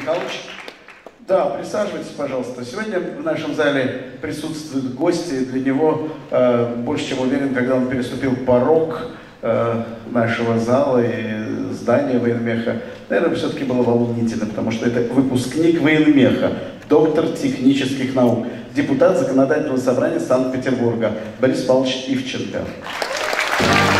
Михайлович. Да, присаживайтесь, пожалуйста. Сегодня в нашем зале присутствуют гости. Для него больше чем уверен, когда он переступил порог нашего зала и здания военмеха, наверное, все-таки было волнительно, потому что это выпускник военмеха, доктор технических наук, депутат Законодательного собрания Санкт-Петербурга Борис Павлович Ивченко.